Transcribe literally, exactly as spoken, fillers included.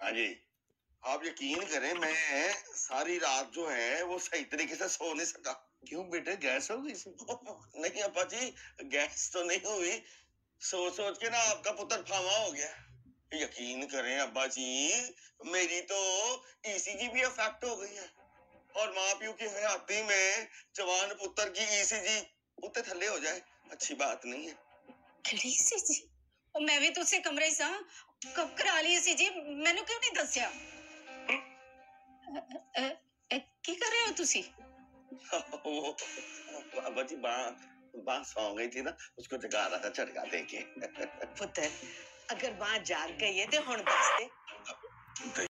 हाँ जी, आप यकीन करें मैं सारी रात जो है वो सही तरीके से सो नहीं सका। क्यों बेटे, गैस हो गई सी? नहीं अब्बा जी, गैस तो नहीं हुई, सोच सोच के ना आपका पुत्र फामा हो गया। यकीन करें अब्बा जी, मेरी तो ईसीजी भी अफेक्ट हो गई है और माँ प्यू की हयाती में जवान पुत्र की ईसीजी उत्ते थल्ले हो जाए अच्छी बात नहीं है। ईसीजी और मैं भी तुझसे कमरे सा कब करा ली ईसीजी, मैंने क्यों नहीं दस्या? की कर रहे हो तुसी? वो अब्बा जी बां बां सौ गई थी ना, उसको जगा रहा था झटका देके। पुत्र अगर बां जाग गई है तो हुण दस दे।